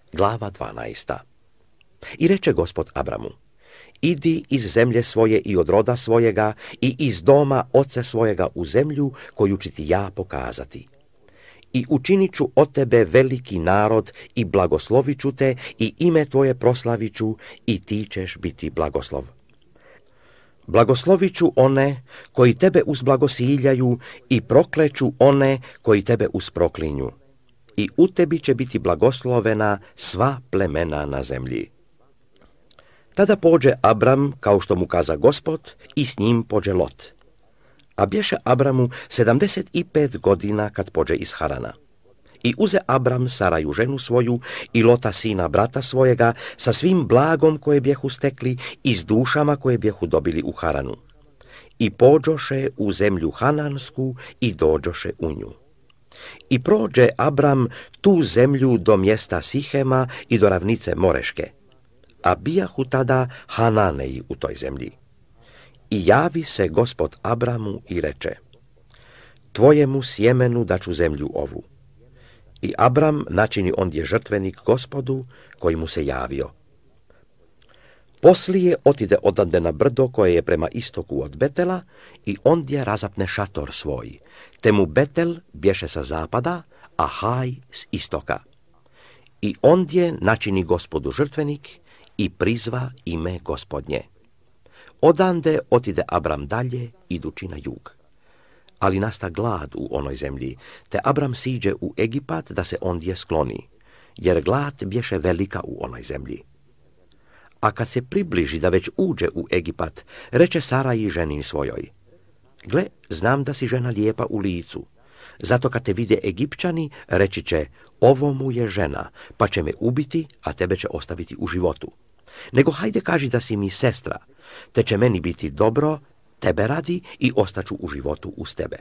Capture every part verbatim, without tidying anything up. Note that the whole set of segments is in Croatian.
Glava dvanaesta. I reče Gospod Abramu: idi iz zemlje svoje i od roda svojega i iz doma oca svojega u zemlju koju ću ti ja pokazati. I učinit ću od tebe veliki narod i blagoslovit ću te i ime tvoje proslavit ću i ti ćeš biti blagoslov. Blagoslovit ću one koji tebe uzblagosiljaju i prokleću one koji tebe usproklinju. I u tebi će biti blagoslovena sva plemena na zemlji. Tada pođe Abram, kao što mu kaza Gospod, i s njim pođe Lot. A bješe Abramu sedamdeset i pet godina kad pođe iz Harana. I uze Abram Saraju ženu svoju i Lota sina brata svojega sa svim blagom koje bjehu stekli i s dušama koje bjehu dobili u Haranu. I pođoše u zemlju Hanansku i dođoše u nju. I prođe Abram tu zemlju do mjesta Sihema i do ravnice Moreške. A bijahu tada Hananeji u toj zemlji. I javi se Gospod Abramu i reče: tvojemu sjemenu daću zemlju ovu. I Abram načini ondje žrtvenik Gospodu koji mu se javio. Poslije otide odande na brdo koje je prema istoku od Betela i ondje razapne šator svoj, te mu Betel bješe sa zapada, a Haj s istoka. I ondje načini Gospodu žrtvenik i prizva ime Gospodnje. Odande otide Abram dalje, idući na jug. Ali nasta glad u onoj zemlji, te Abram siđe u Egipat da se ondje skloni, jer glad bješe velika u onoj zemlji. A kad se približi da već uđe u Egipat, reče Saraji ženi svojoj: gle, znam da si žena lijepa u licu, zato kad te vide Egipćani, reći će: ovo mu je žena, pa će me ubiti, a tebe će ostaviti u životu. Nego hajde kaži da si mi sestra, te će meni biti dobro tebe radi i ostaću u životu uz tebe.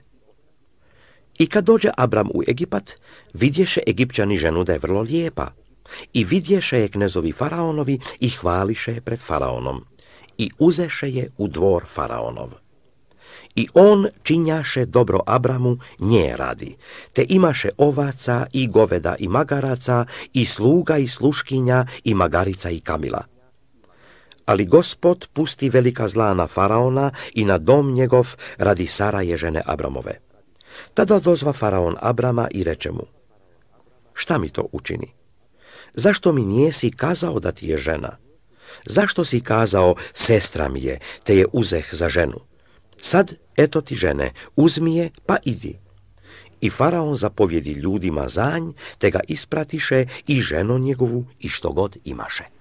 I kad dođe Abram u Egipat, vidješe Egipćani ženu da je vrlo lijepa. I vidješe je knezovi faraonovi i hvališe je pred faraonom. I uzeše je u dvor faraonov. I on činjaše dobro Abramu nje radi, te imaše ovaca i goveda i magaraca i sluga i sluškinja i magarica i kamila. Ali Gospod pusti velika zla na faraona i na dom njegov radi Saraje žene Abramove. Tada dozva faraon Abrama i reče mu: šta mi to učini? Zašto mi nijesi kazao da ti je žena? Zašto si kazao sestra mi je, te je uzeh za ženu? Sad, eto ti žene, uzmi je, pa idi. I faraon zapovjedi ljudima zanj, te ga ispratiše i ženu njegovu i što god imaše.